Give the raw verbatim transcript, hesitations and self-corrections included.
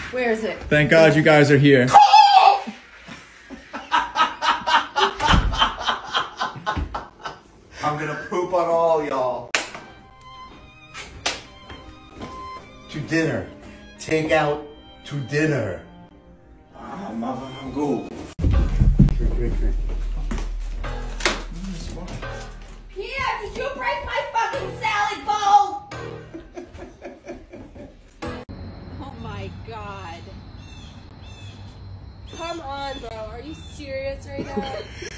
Where is it? Thank God you guys are here. I'm gonna poop on all y'all. To dinner. Take out to dinner. Ah, mother, I'm good. Drink, drink, drink. Pierre, did you break my fucking salad bowl? Oh my God. Come on, bro. Are you serious right now?